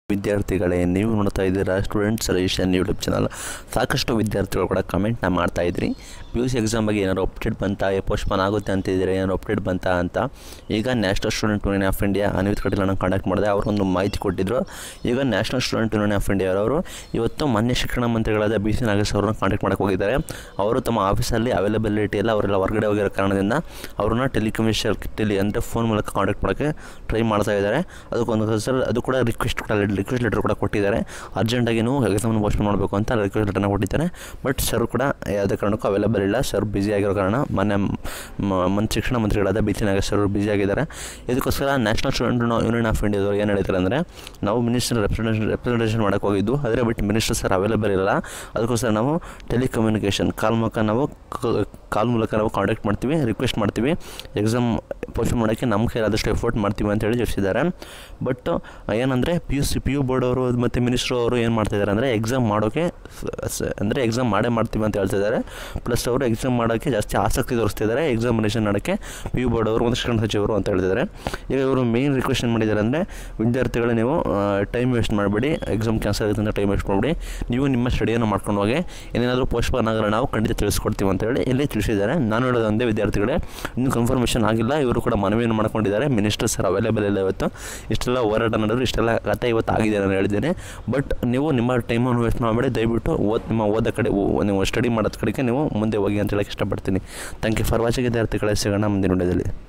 ವಿದ್ಯಾರ್ಥಿಗಳೇ, ನೀವು ನೋಡ್ತಾ ಇದ್ದೀರಾ ಸ್ಟೂಡೆಂಟ್ ಸೊಲ್ಯೂಷನ್ ಯೂಟ್ಯೂಬ್ ಚಾನಲ್. ಸಾಕಷ್ಟು ವಿದ್ಯಾರ್ಥಿಗಳು ಕೂಡ ಕಮೆಂಟ್ನ ಮಾಡ್ತಾ ಇದ್ರಿ, ಪಿ ಯು ಸಿ ಎಕ್ಸಾಮ್ ಬಗ್ಗೆ ಏನಾದ್ರು ಅಪ್ಡೇಟ್ ಬಂತಾ, ಪೋಸ್ಟ್ಪೋನ್ ಆಗುತ್ತೆ ಅಂತಿದ್ದೀರಿ, ಏನಾದ್ರು ಅಪ್ಡೇಟ್ ಬಂತಾ ಅಂತ. ಈಗ national student union of India Anvith Kateel ನಾನು ಕಾಂಟ್ಯಾಕ್ಟ್ ಮಾಡಿದೆ, ಅವರೊಂದು ಮಾಹಿತಿ ಕೊಟ್ಟಿದ್ದರು. ಈಗ national student union of India ಅವರು ಇವತ್ತು ಮಾನ್ಯ ಶಿಕ್ಷಣ ಮಂತ್ರಿಗಳಾದ ಬಿ ಸಿ ನಾಗೇಶ್ ಅವರನ್ನು ಕಾಂಟ್ಯಾಕ್ಟ್ ಮಾಡೋಕ್ಕೆ ಹೋಗಿದ್ದಾರೆ. ಅವರು ತಮ್ಮ ಆಫೀಸಲ್ಲಿ ಅವೈಲಬಿಲಿಟಿ ಇಲ್ಲ, ಅವರೆಲ್ಲ ಹೊರಗಡೆ ಹೋಗಿರೋ ಕಾರಣದಿಂದ ಅವ್ರನ್ನ ಅಂದರೆ ಫೋನ್ ಮೂಲಕ ಕಾಂಟ್ಯಾಕ್ಟ್ ಮಾಡೋಕ್ಕೆ ಟ್ರೈ ಮಾಡ್ತಾ ಇದ್ದಾರೆ. ಅದಕ್ಕೊಂದು ಸರ್ ಅದು ಕೂಡ ರಿಕ್ವೆಸ್ಟ್ ಲೆಟರ್ ಕೂಡ ಕೊಟ್ಟಿದ್ದಾರೆ. ಅರ್ಜೆಂಟಾಗಿ ನೀವು ಎಕ್ಸಾಮ್ನ ಪೋಸ್ಟ್ಪೋನ್ ಮಾಡಬೇಕು ಅಂತ ರಿಕ್ವೆಸ್ಟ್ ಲೆಟರ್ನ ಕೊಟ್ಟಿದ್ದಾರೆ. ಬಟ್ ಸರ್ ಕೂಡ ಯಾವುದೇ ಕಾರಣಕ್ಕೂ ಅವೈಲೇಬಲ್ ಇಲ್ಲ. ಸರ್ ಬ್ಯುಸಿ ಆಗಿರೋ ಕಾರಣ ಶಿಕ್ಷಣ ಮಂತ್ರಿಗಳಾದ ಬಿ ಸಿ ನಾಗೇಶ್ ಅವರು ಬ್ಯುಸಿ ಆಗಿದ್ದಾರೆ. ಇದಕ್ಕೋಸ್ಕರ ನ್ಯಾಷನಲ್ ಸ್ಟೂಡೆಂಟ್ ಯೂನಿಯನ್ ಆಫ್ ಇಂಡಿಯಾದವರು ಏನು ಹೇಳ್ತಾರೆ ಅಂದರೆ, ನಾವು ಮಿನಿಸ್ಟರ್ ರೆಪ್ರೆಸೆಂಟೇಷನ್ ಮಾಡೋಕ್ಕೆ ಹೋಗಿದ್ದು, ಆದರೆ ಬಟ್ ಮಿನಿಸ್ಟರ್ ಸರ್ ಅವೈಲೇಬಲ್ ಇಲ್ಲ. ಅದಕ್ಕೋಸ್ಕರ ನಾವು ಟೆಲಿಕಮ್ಯುನಿಕೇಷನ್ ಕಾಲ್ ಮೂಲಕ ನಾವು ಕಾಂಟ್ಯಾಕ್ಟ್ ಮಾಡ್ತೀವಿ, ರಿಕ್ವೆಸ್ಟ್ ಮಾಡ್ತೀವಿ, ಎಕ್ಸಾಮ್ ಪೋಸ್ಟ್ಪೋನ್ ಮಾಡೋಕ್ಕೆ ನಮ್ಮ ಕೈಲಾದಷ್ಟು ಎಫರ್ಟ್ ಮಾಡ್ತೀವಿ ಅಂತೇಳಿ ತಿಳಿಸಿದ್ದಾರೆ. ಬಟ್ ಏನಂದರೆ ಪಿ ಯು ಬೋರ್ಡ್ ಅವರು ಮತ್ತು ಮಿನಿಸ್ಟ್ರು ಅವರು ಏನು ಮಾಡ್ತಾಯಿದ್ದಾರೆ ಅಂದರೆ, ಎಕ್ಸಾಮ್ ಮಾಡೋಕ್ಕೆ ಎಕ್ಸಾಮ್ ಮಾಡ್ತೀವಿ ಅಂತ ಹೇಳ್ತಿದ್ದಾರೆ. ಪ್ಲಸ್ ಅವರು ಎಕ್ಸಾಮ್ ಮಾಡೋಕ್ಕೆ ಜಾಸ್ತಿ ಆಸಕ್ತಿ ತೋರಿಸ್ತಿದ್ದಾರೆ, ಎಕ್ಸಾಮಿನೇಷನ್ ಮಾಡೋಕ್ಕೆ ಪಿ ಯು ಬೋರ್ಡ್ ಅವರು ಮತ್ತು ಶಿಕ್ಷಣ ಸಚಿವರು ಅಂತ ಹೇಳ್ತಿದ್ದಾರೆ. ಈಗ ಇವರು ಮೇನ್ ರಿಕ್ವೆಸ್ಟ್ ಏನು ಮಾಡಿದ್ದಾರೆ ಅಂದರೆ, ವಿದ್ಯಾರ್ಥಿಗಳು ನೀವು ಟೈಮ್ ವೇಸ್ಟ್ ಮಾಡಬೇಡಿ, ಎಕ್ಸಾಮ್ ಕ್ಯಾನ್ಸಲ್ ಆಗುತ್ತೆ ಅಂತ ಟೈಮ್ ವೇಸ್ಟ್ ಮಾಡಬೇಡಿ, ನೀವು ನಿಮ್ಮ ಸ್ಟಡಿಯನ್ನು ಮಾಡ್ಕೊಂಡು ಹೋಗಿ, ಏನೇನಾದರೂ ಪೋಸ್ಟ್ಪೋನ್ ಆಗಲ್ಲ ನಾವು ಖಂಡಿತ ತಿಳಿಸ್ಕೊಡ್ತೀವಿ ಅಂತೇಳಿ ಇಲ್ಲಿ ತಿಳಿಸಿದ್ದಾರೆ. ನಾನು ಹೇಳೋದು ಒಂದೇ, ವಿದ್ಯಾರ್ಥಿಗಳೇ ಇನ್ನೂ ಕನ್ಫರ್ಮೇಷನ್ ಆಗಿಲ್ಲ, ಇವರು ಕೂಡ ಮನವಿಯನ್ನು ಮಾಡ್ಕೊಂಡಿದ್ದಾರೆ. ಮಿನಿಸ್ಟರ್ ಸರ್ ಅವೈಲೇಬಲ್ ಇಲ್ಲ ಇವತ್ತು, ಇಷ್ಟೆಲ್ಲ ಹೋರಾಟ ನಡೆದ್ರು, ಇಷ್ಟೆಲ್ಲ ಕಥೆ ಇವತ್ತು ಆಗಿದೆ ನಾನು ಹೇಳಿದ್ದೇನೆ. ಬಟ್ ನೀವು ನಿಮ್ಮ ಟೈಮನ್ನು ವೇಸ್ಟ್ ಮಾಡಬೇಡಿ, ದಯವಿಟ್ಟು ನಿಮ್ಮ ಓದೋ ಕಡೆ, ನೀವು ಸ್ಟಡಿ ಮಾಡೋದ ಕಡೆಗೆ ನೀವು ಮುಂದೆ ಹೋಗಿ ಅಂತ ಹೇಳಕ್ಕೆ ಇಷ್ಟಪಡ್ತೀನಿ. ಥ್ಯಾಂಕ್ ಯು ಫಾರ್ ವಾಚಿಂಗ್ ವಿದ್ಯಾರ್ಥಿಗಳೇ, ಸಿಗೋಣ ಮುಂದಿನ ವಿಡಿಯೋದಲ್ಲಿ.